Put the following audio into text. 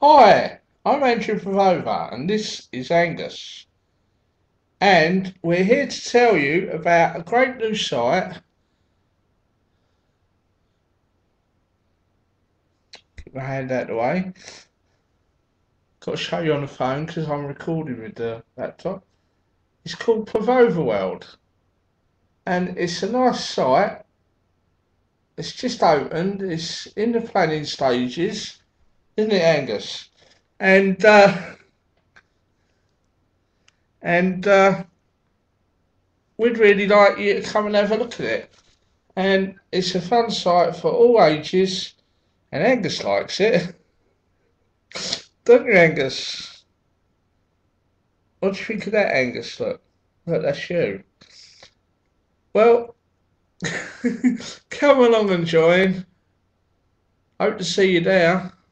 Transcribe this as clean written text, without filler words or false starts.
Hi, I'm Andrew Pevovar and this is Angus. And we're here to tell you about a great new site. Keep my hand out of the way. Got to show you on the phone because I'm recording with the laptop. It's called Pevovar and it's a nice site. It's just opened. It's in the planning stages, isn't it, Angus? And uh, and we'd really like you to come and have a look at it. And it's a fun site for all ages, and Angus likes it. Don't you, Angus? What do you think of that, Angus? Look, that's you. Well, come along and join. Hope to see you there.